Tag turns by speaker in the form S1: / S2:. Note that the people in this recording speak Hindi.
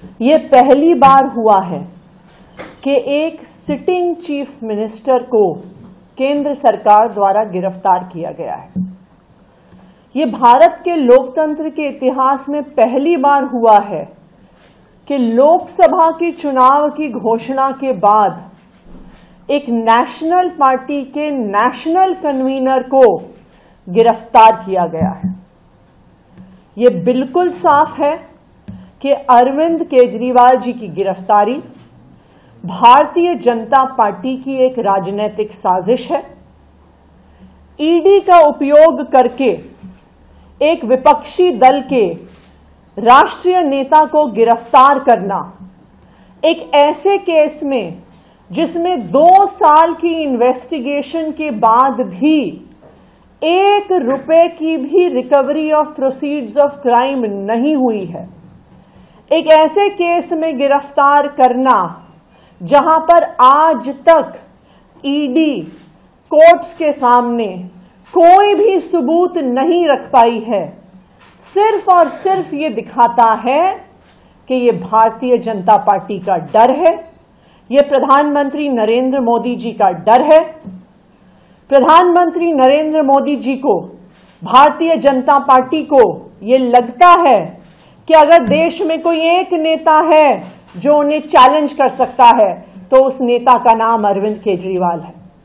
S1: ये पहली बार हुआ है कि एक सिटिंग चीफ मिनिस्टर को केंद्र सरकार द्वारा गिरफ्तार किया गया है। ये भारत के लोकतंत्र के इतिहास में पहली बार हुआ है कि लोकसभा के चुनाव की घोषणा के बाद एक नेशनल पार्टी के नेशनल कन्वीनर को गिरफ्तार किया गया है। ये बिल्कुल साफ है कि अरविंद केजरीवाल जी की गिरफ्तारी भारतीय जनता पार्टी की एक राजनीतिक साजिश है। ईडी का उपयोग करके एक विपक्षी दल के राष्ट्रीय नेता को गिरफ्तार करना, एक ऐसे केस में जिसमें 2 साल की इन्वेस्टिगेशन के बाद भी 1 रुपए की भी recovery of proceeds of crime नहीं हुई है, एक ऐसे केस में गिरफ्तार करना जहां पर आज तक ईडी कोर्ट्स के सामने कोई भी सबूत नहीं रख पाई है, सिर्फ और सिर्फ ये दिखाता है कि ये भारतीय जनता पार्टी का डर है, ये प्रधानमंत्री नरेंद्र मोदी जी का डर है। प्रधानमंत्री नरेंद्र मोदी जी को, भारतीय जनता पार्टी को ये लगता है कि अगर देश में कोई एक नेता है जो उन्हें चैलेंज कर सकता है तो उस नेता का नाम अरविंद केजरीवाल है।